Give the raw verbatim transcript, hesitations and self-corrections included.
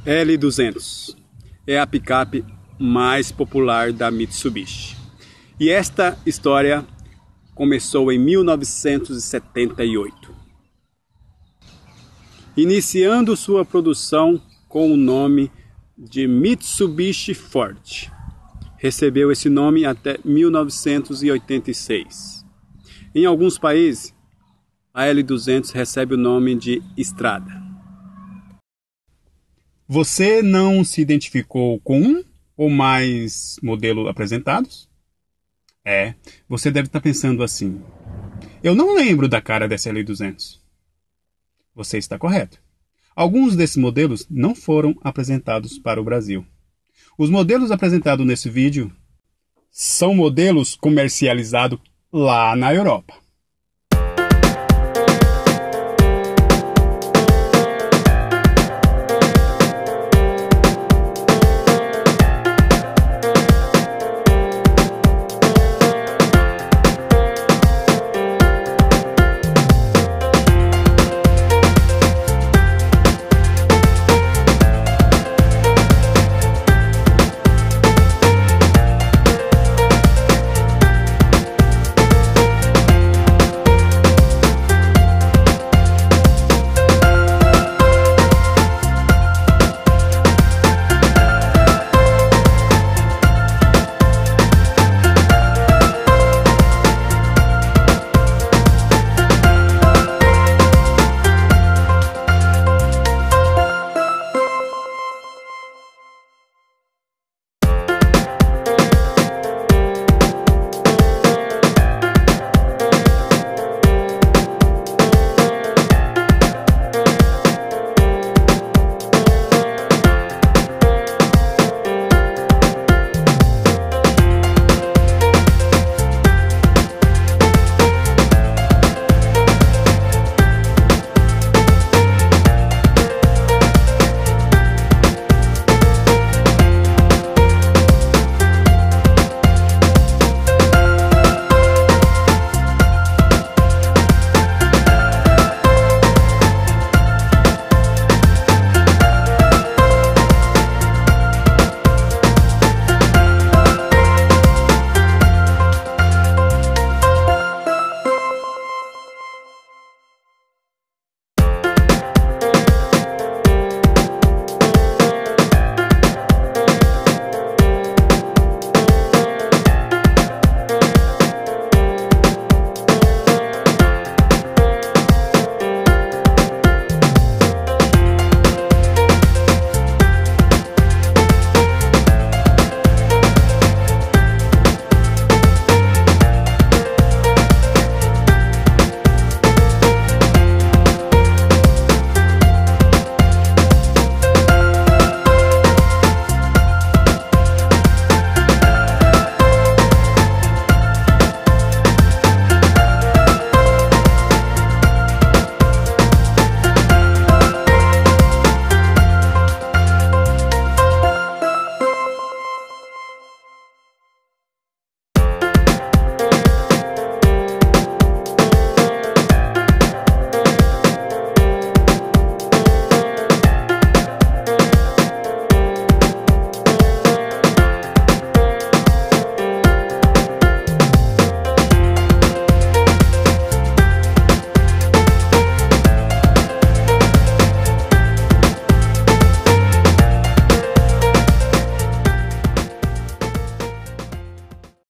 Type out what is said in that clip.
L duzentos é a picape mais popular da Mitsubishi. E esta história começou em mil novecentos e setenta e oito, iniciando sua produção com o nome de Mitsubishi Forte. Recebeu esse nome até mil novecentos e oitenta e seis. Em alguns países, a L duzentos recebe o nome de Estrada. Você não se identificou com um ou mais modelos apresentados? É, você deve estar pensando assim: eu não lembro da cara dessa L duzentos. Você está correto. Alguns desses modelos não foram apresentados para o Brasil. Os modelos apresentados nesse vídeo são modelos comercializados lá na Europa.